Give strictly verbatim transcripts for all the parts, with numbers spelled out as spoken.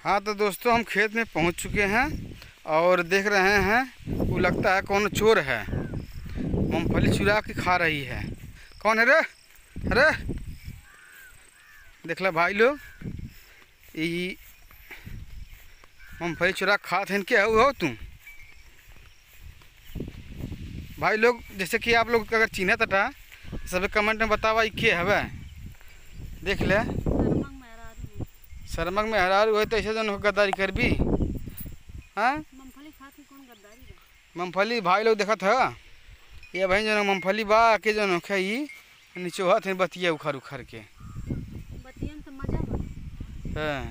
हाँ तो दोस्तों हम खेत में पहुंच चुके हैं और देख रहे हैं वो लगता है कौन चोर है, मूंगफली चुरा के खा रही है। कौन है रे? अरे देख ला भाई लोग, ये मूंगफली चुरा खा थे। क्या हो तुम भाई लोग? जैसे कि आप लोग अगर चिन्ह तटा सब कमेंट में बतावा के हवे। देख ले शर्मक में हरार हुए तो ऐसे जन गद्दारी कर भी। हाँ मूंगफली खाती कौन गद्दारी बा? मूंगफली भाई लोग देखत है ये भाई जन मूंगफली बा के जन खाई नीचे हाथ में बतिया उखाड़ उखाड़ के बतियन तो मजा बा। हाँ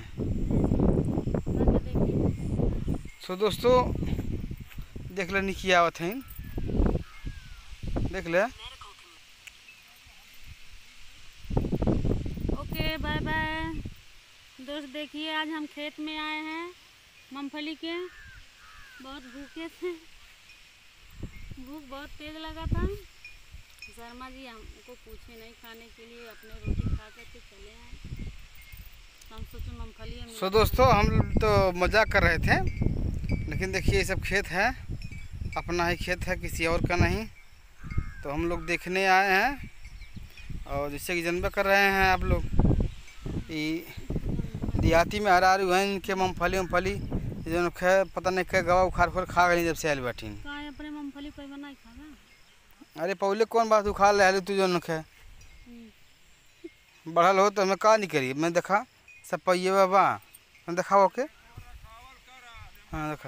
सो दोस्तों देख ले निकी आवत हैं, देख ले। ओके बाय बाय दोस्त। देखिए आज हम खेत में आए हैं मूंगफली के, बहुत भूखे थे, भूख बहुत तेज लगा था। शर्मा जी हमको पूछे नहीं खाने के लिए, अपने रोटी खा कर के चले आए। हम सोचे मूंगफली। सो दोस्तों हम तो मजाक कर रहे थे, लेकिन देखिए ये सब खेत है, अपना ही खेत है, किसी और का नहीं। तो हम लोग देखने आए हैं और जैसे कि जनबे कर रहे हैं आप लोग, ये देहाती में हरा रही हैं इनके मूंगफली मूंगफली जो खे पता नहीं क्या गवा उखाड़ खोड़ खा गई जब से आयल बैठी। अपने मूंगफली कोई बना खाना। अरे पहले कौन बात उखाड़ ले तू जो खे बढ़ल हो तो हमें का नहीं करी। मैं देखा सब पहिए बाबा मैं देखा ओके। हाँ देखा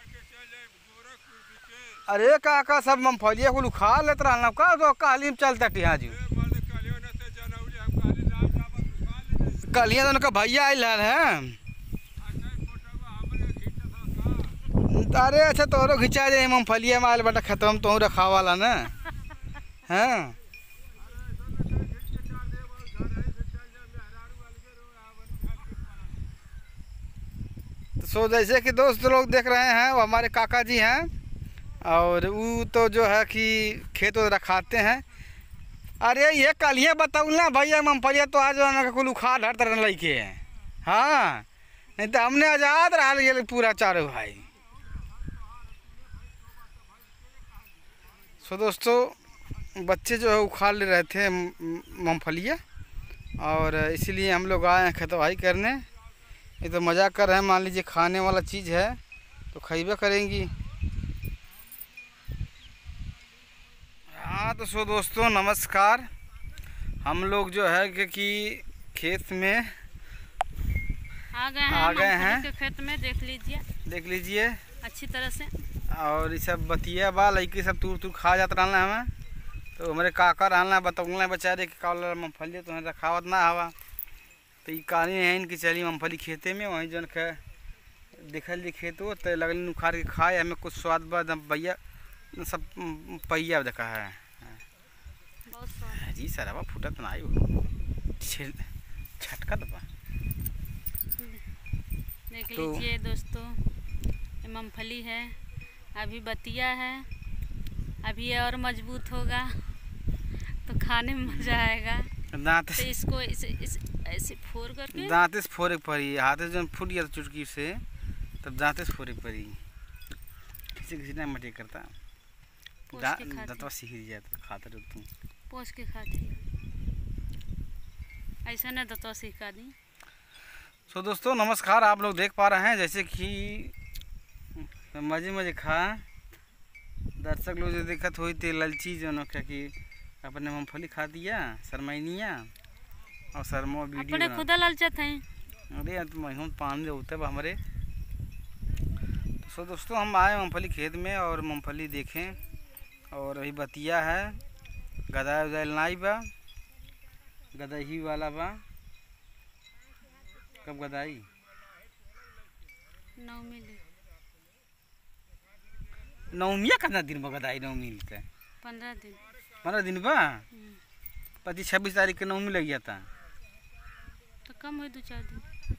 अरे का का सब मूंगफलिया को उखाड़ लेते रहना का तो काली में चलता टिहा जी। कलिया दोनों का भैया आयल है। अरे अच्छा तोरो खिंचा जाए मूंगफलिया माल बेटा खत्म तो रखा वाला ना। हाँ तो सो जैसे कि दोस्त लोग देख रहे हैं वो हमारे काका जी हैं और वो तो जो है कि खेत रखाते हैं। अरे ये कलिए बताऊ ना भैया मूंगफलिया तो आज कुल उखाड़ हर तरह लैके है। हाँ नहीं तो हमने आज़ाद रहा पूरा चारों भाई। सो दोस्तों बच्चे जो है उखाड़ ले रहे थे मूंगफलिया और इसीलिए हम लोग आए हैं खेतवाही करने। ये तो मजाक कर रहे हैं, मान लीजिए खाने वाला चीज़ है तो खइबे करेंगी। हाँ तो सो दोस्तों नमस्कार। हम लोग जो है कि खेत में आ गए हैं, आ गए हैं के खेत में। देख लीजिए देख लीजिए अच्छी तरह से। और ये सब बतिया बा लड़की सब तूर तूर खा जाता रहना हमें। तो हमारे काका रहना बतौलना बेचारे कि काला मूंगफली तो रखावत ना हवा। तो ये कहानी है इनकी चली मूंगफली खेते में वहीं जन खे देखल जी खेत हो तो लगल उखाड़ के खाए हमें कुछ स्वाद बाद भैया सब पहिया देखा है जी सराबा फुटत ना आयो छटका दबा। देख लीजिए दोस्तों ये मूंगफली है, अभी बतिया है, अभी और मजबूत होगा तो खाने में मजा आएगा। दांत तो इसको इसे इस ऐसे फोड़ करके दांत से फोड़े पड़ी, हाथ से जब फूट गया तो चुटकी से तब दांत से फोड़े पड़ी। किसी किसी ने मटे करता दांतवा सीख जाता खाता रुक तुम पोस के खाती ऐसा ना दांतवा सीखा दी। सो दोस्तों नमस्कार। आप लोग देख पा रहे हैं जैसे कि मजे मजे खा दर्शक लोग जो दिक्कत हुई थी ललची जो क्या कि अपने मूंगफली खा दिया शर्माइनिया और शर्मा वीडियो अपने खुदा ललचत हैं। अरे तुम हम पानी होते हमारे। तो सो दोस्तों हम आए मूंगफली खेत में और मूंगफली देखें और अभी बतिया है, गदा उदाइल नाई बा, गदही वाला बा। कब गदाई? नवमी नवमिया कितना दिन में गदाई? नवमी के पंद्रह दिन पंद्रह दिन बा। पच्चीस छब्बीस तारीख के नवमी लग जाता तो कम हुई दो चार दिन।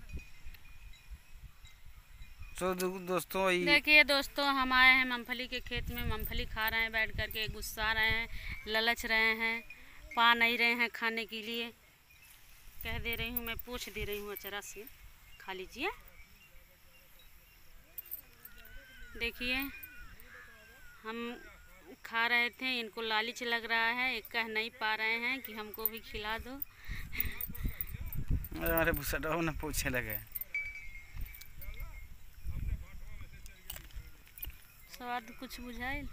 तो दोस्तों देखिए दोस्तों हम आए हैं मूंगफली के खेत में, मूंगफली खा रहे हैं बैठ करके, गुस्सा रहे हैं, ललच रहे हैं, पा नहीं रहे हैं खाने के लिए। कह दे रही हूँ मैं, पूछ दे रही हूँ अचरा से खा लीजिए। देखिए हम खा रहे थे, इनको लालच लग रहा है, एक कह नहीं पा रहे हैं कि हमको भी खिला दो। अरे भूसड़ो न पूछने लगे। स्वाद कुछ बुझाइल,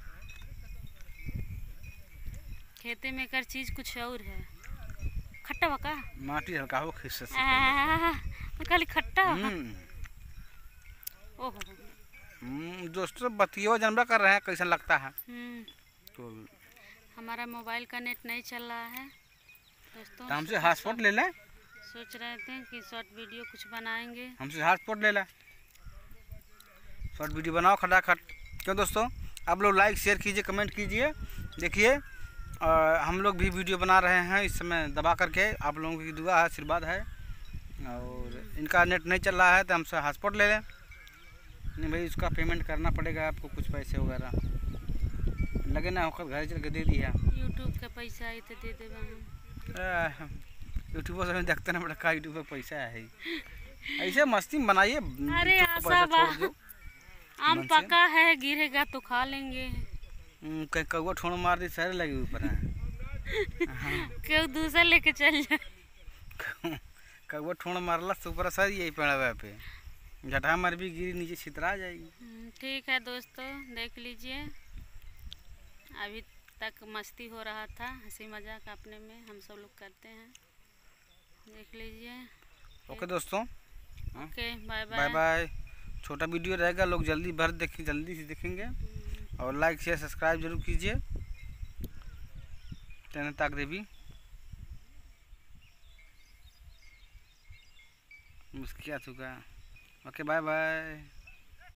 खेते में कर चीज कुछ और है। खट्टा बका माटी हल्का हो खिस्से से खाली खट्टा। हम्म ओहो हम्म, दोस्तों बतियो जानबा कर रहे हैं कैसा लगता है। हम्म, तो हमारा मोबाइल का नेट नहीं चल रहा है दोस्तों। तो हमसे हॉटस्पॉट ले ले। सोच रहे थे कि शॉर्ट वीडियो कुछ बनाएंगे। हमसे हॉटस्पॉट ले ले, शॉर्ट वीडियो बनाओ खटाखट। क्यों दोस्तों, आप लोग लाइक शेयर कीजिए, कमेंट कीजिए। देखिए हम लोग भी वीडियो बना रहे हैं इस समय दबा करके, आप लोगों की दुआ है, आशीर्वाद है। और इनका नेट नहीं चल रहा है तो हमसे हॉटस्पॉट ले लें। नहीं भाई, उसका पेमेंट करना पड़ेगा आपको, कुछ पैसे वगैरह लगे ना होकर घर चल के दे दिया। यूट्यूब का पैसा आई तो दे देगा हम। यूट्यूबर से देखते ना बड़ा का यूट्यूब पर पैसा है, ऐसे मस्ती बनाइए। अरे आशा बा, आम पका है, गिरेगा तो खा लेंगे। कहीं कौवा ठोड़ मार दी सारे लगे ऊपर है। क्यों दूसरा लेके चल जाए। कौवा ठोड़ मारला तो ऊपर सर यही पेड़ पे झटा मार भी गिरी नीचे छितरा जाएगी। ठीक है दोस्तों, देख लीजिए अभी तक मस्ती हो रहा था, हंसी मजाक अपने में हम सब लोग करते हैं, देख लीजिए। ओके दोस्तों, ओके बाय बाय बाय। छोटा वीडियो रहेगा, लोग जल्दी भर देखें, जल्दी से देखेंगे। और लाइक शेयर सब्सक्राइब जरूर कीजिए। तेने ताक देवी मुस्किया चुका। Okay bye bye.